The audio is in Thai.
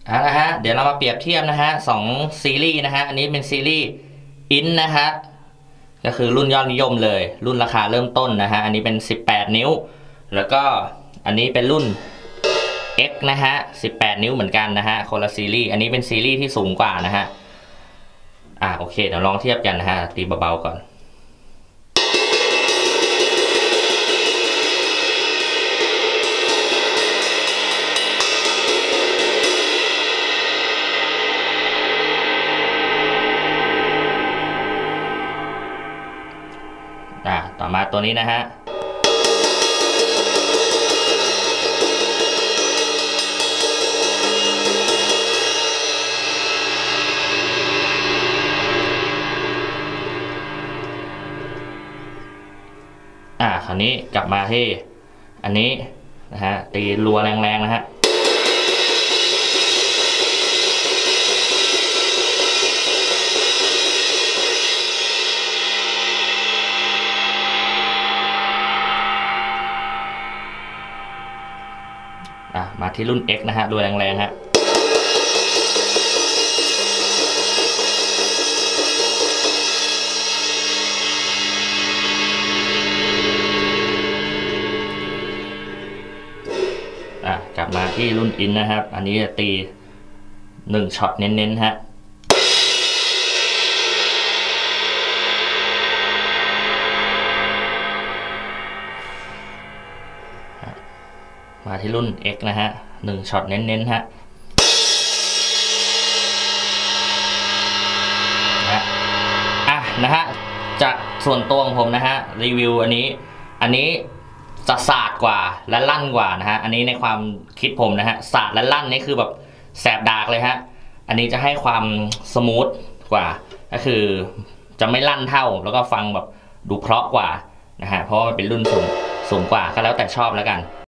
นะฮะเดี๋ยวเรามาเปรียบเทียบนะฮะ2ซีรีส์นะฮะอันนี้เป็นซีรีส์อินนะฮะก็คือรุ่นยอดนิยมเลยรุ่นราคาเริ่มต้นนะฮะอันนี้เป็น18นิ้วแล้วก็อันนี้เป็นรุ่น X นะฮะ18นิ้วเหมือนกันนะฮะคนละซีรีส์อันนี้เป็นซีรีส์ที่สูงกว่านะฮะโอเคเดี๋ยวลองเทียบกันนะฮะตีเบาๆก่อนต่อมาตัวนี้นะฮะคราวนี้กลับมาที่อันนี้นะฮะตีรัวแรงๆนะฮะมาที่รุ่น X นะฮะรัวแรงๆฮะกลับมาที่รุ่นอินนะครับอันนี้จะตี1ช็อตเน้นๆฮะมาที่รุ่น X นะฮะ1ช็อตเน้นๆฮะนะฮะจากส่วนตัวของผมนะฮะรีวิวอันนี้จะสาดกว่าและลั่นกว่านะฮะอันนี้ในความคิดผมนะฮะสาดและลั่นนี่คือแบบแสบดากเลยฮะอันนี้จะให้ความสมูทกว่าก็คือจะไม่ลั่นเท่าแล้วก็ฟังแบบดูเพราะกว่านะฮะเพราะว่ามันเป็นรุ่นสูงกว่าก็แล้วแต่ชอบแล้วกัน